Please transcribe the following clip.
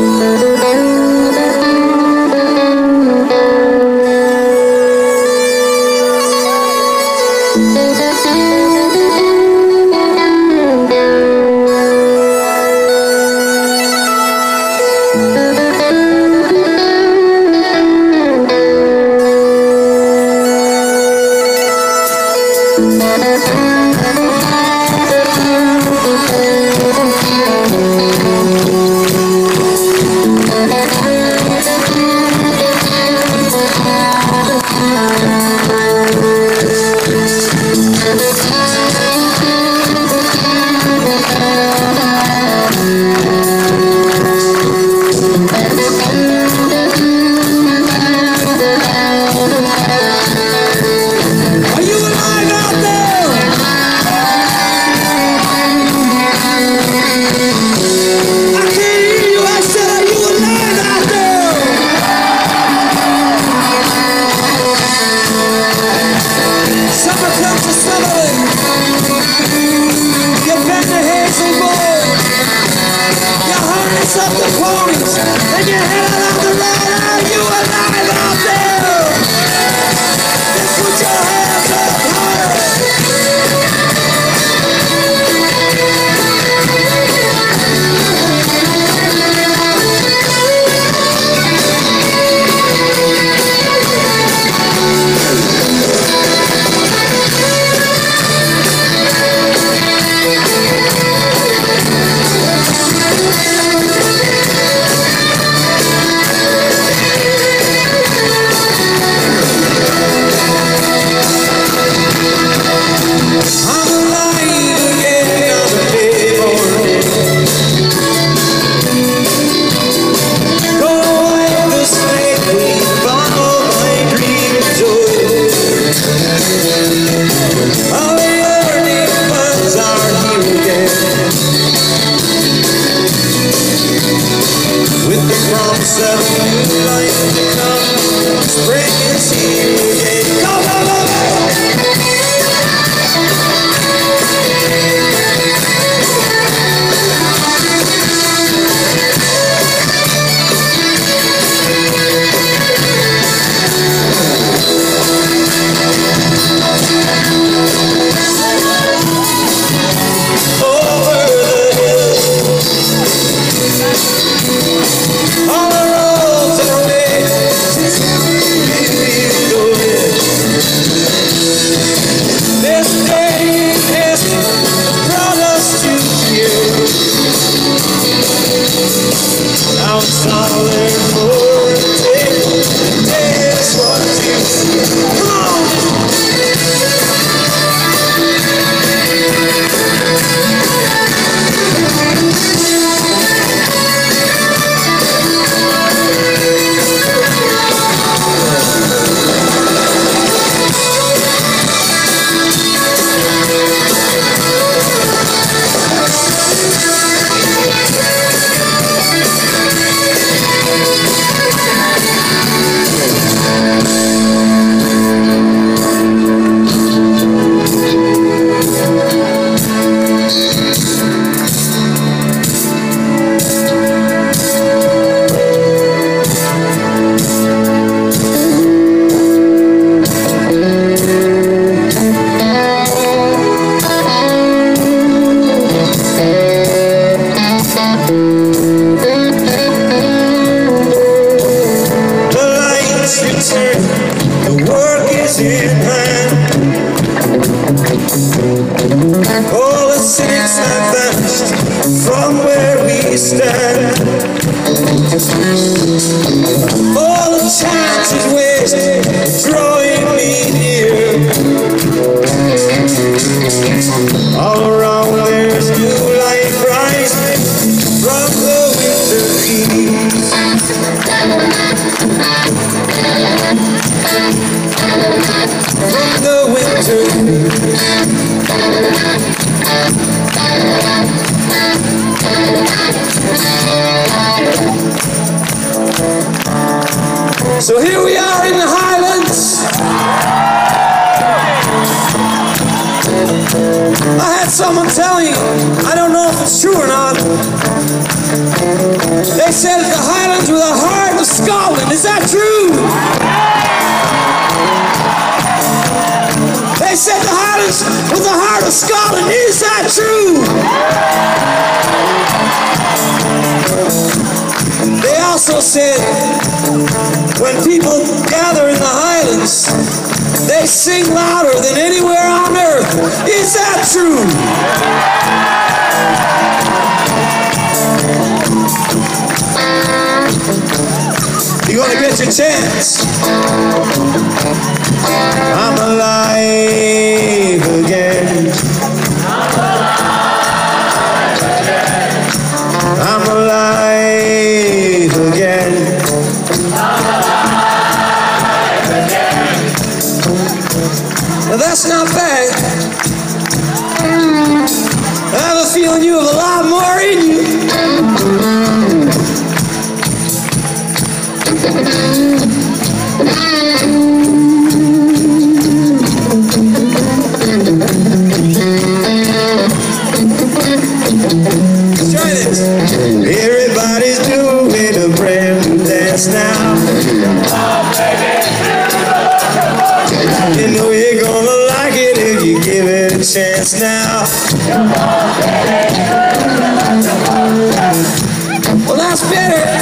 So here we are in the Highlands. I had someone tell me, I don't know if it's true or not, they said the Scotland, is that true? They also said when people gather in the Highlands, they sing louder than anywhere on earth. Is that true? You're gonna get your chance. I'm alive again. I'm alive again. Now that's not bad. I have a feeling you have a lot more in you. Let's try this. Everybody's doing a brand new dance now. You know you're gonna like it if you give it a chance now. Well, that's better.